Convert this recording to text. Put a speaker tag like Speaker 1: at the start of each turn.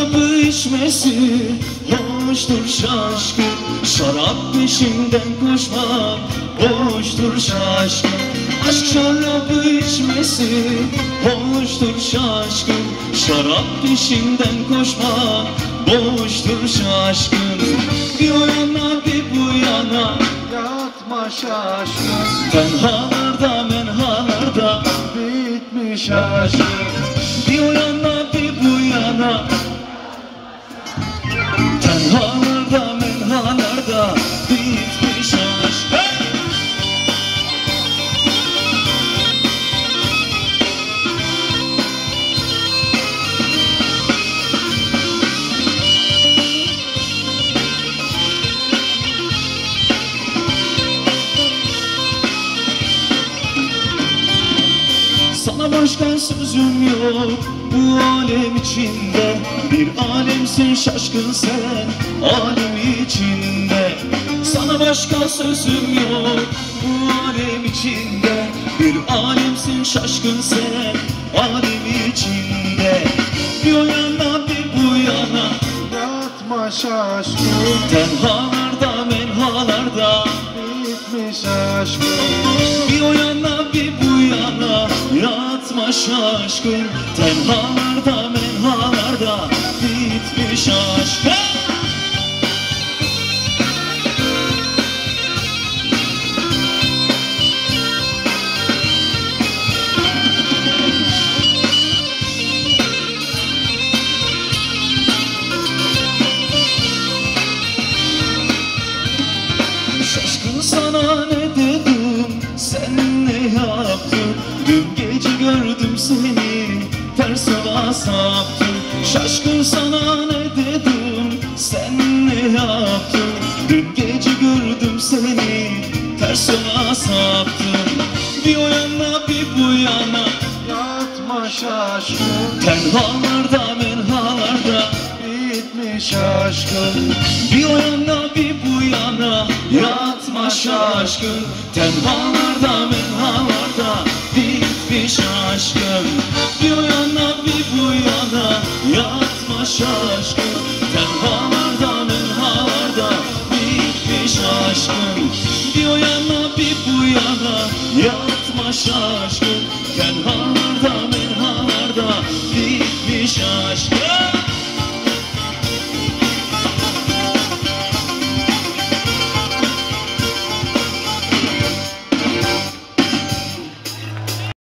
Speaker 1: şarabı içmesi hoştur şaşkın. Şarap peşinden koşmak hoştur şaşkın. Aşk şarabı içmesi hoştur şaşkın. Şarap peşinden koşmak boştur şaşkın. Bir o yana bir bu yana
Speaker 2: Yatma şaşkın,
Speaker 1: tenhalarda menhalarda
Speaker 2: bitmiş aşkın.
Speaker 1: bir o yana bir bu yana tenhalarda menhalarda bitmiş aşk. Hey! Sana başka sözüm yok bu alem içinde. Bir alemsin şaşkın sen alem içinde. Sana başka sözüm yok bu alem içinde. Bir alemsin şaşkın sen alem içinde. Bir o yana bir bu yana
Speaker 2: Yatma şaşkın,
Speaker 1: tenhalarda menhalarda
Speaker 2: bitmiş aşkın.
Speaker 1: bir o yana bir bu yana yatma şaşkın. Tenhalarda menhalarda bitmiş aşk. Hey! Şaşkın sana ne dedim, sen ne yaptın? Dün gece gördüm seni, ters yola saptın. Şaşkın sana ne dedim, sen ne yaptın? Dün gece gördüm seni, ters yola saptın. Bir o yana bir bu yana
Speaker 2: Yatma şaşkın,
Speaker 1: tenhalarda menhalarda
Speaker 2: bitmiş aşkın.
Speaker 1: bir o yana bir bu yana yatma şaşkın. Tenhalarda menhalarda bitmiş aşkın. Bir o yana bir bu yana yatma şaşkın. Tenhalarda menhalarda bitmiş aşkın. Bir o yana bir bu yana yatma şaşkın.